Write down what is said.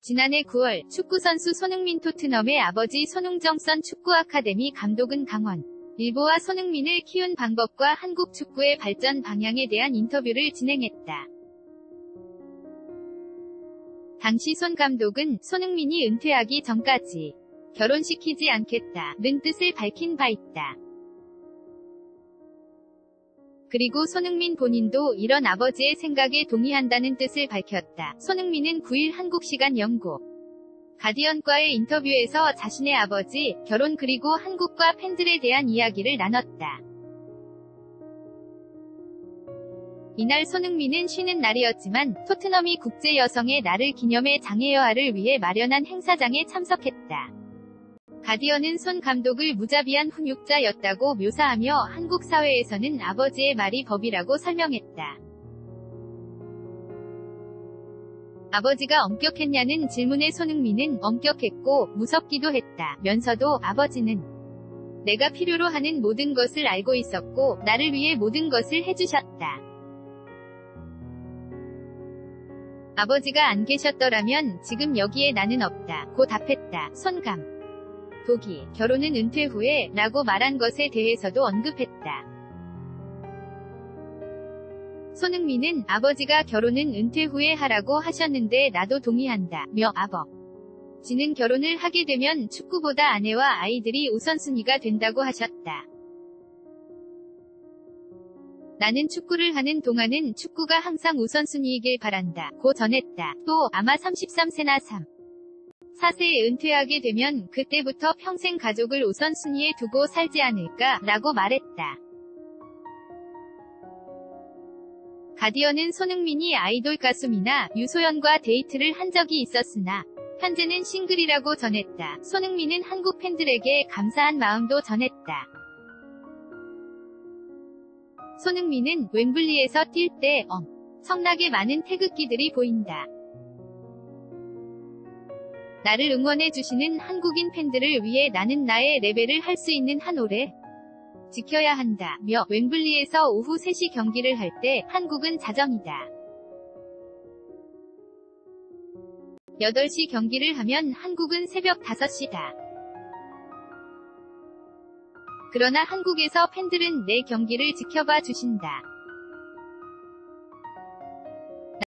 지난해 9월 축구선수 손흥민 토트넘의 아버지 손흥정 선 축구 아카데미 감독은 강원 일보와 손흥민을 키운 방법과 한국 축구의 발전 방향에 대한 인터뷰를 진행했다. 당시 손 감독은 손흥민이 은퇴하기 전까지 결혼시키지 않겠다는 뜻을 밝힌 바 있다. 그리고 손흥민 본인도 이런 아버지의 생각에 동의한다는 뜻을 밝혔다. 손흥민은 9일 한국 시간 영국 가디언과의 인터뷰에서 자신의 아버지, 결혼 그리고 한국과 팬들에 대한 이야기를 나눴다. 이날 손흥민은 쉬는 날이었지만 토트넘이 국제 여성의 날을 기념해 장애여아를 위해 마련한 행사장에 참석했다. 가디언은 손 감독을 무자비한 훈육자였다고 묘사하며 한국 사회에서는 아버지의 말이 법이라고 설명했다. 아버지가 엄격했냐는 질문에 손흥민은 엄격했고 무섭기도 했다 면서도 아버지는 내가 필요로 하는 모든 것을 알고 있었고 나를 위해 모든 것을 해주셨다. 아버지가 안 계셨더라면 지금 여기에 나는 없다 고 답했다. 손 감독이 결혼은 은퇴 후에 라고 말한 것에 대해서도 언급했다. 손흥민은 아버지가 결혼은 은퇴 후에 하라고 하셨는데 나도 동의한다 며 아버지는 결혼을 하게 되면 축구보다 아내와 아이들이 우선순위가 된다고 하셨다. 나는 축구를 하는 동안은 축구가 항상 우선순위이길 바란다 고 전했다. 또 아마 33세나 4세에 은퇴하게 되면 그때부터 평생 가족을 우선순위에 두고 살지 않을까 라고 말했다. 가디언은 손흥민이 아이돌 가수 미나 유소연과 데이트를 한 적이 있었으나 현재는 싱글이라고 전했다. 손흥민은 한국 팬들에게 감사한 마음도 전했다. 손흥민은 웸블리에서 뛸 때 엄청나게 많은 태극기들이 보인다. 나를 응원해주시는 한국인 팬들을 위해 나는 나의 레벨을 할 수 있는 한 올해 지켜야 한다 며 웸블리에서 오후 3시 경기를 할 때 한국은 자정이다. 8시 경기를 하면 한국은 새벽 5시다. 그러나 한국에서 팬들은 내 경기를 지켜봐 주신다.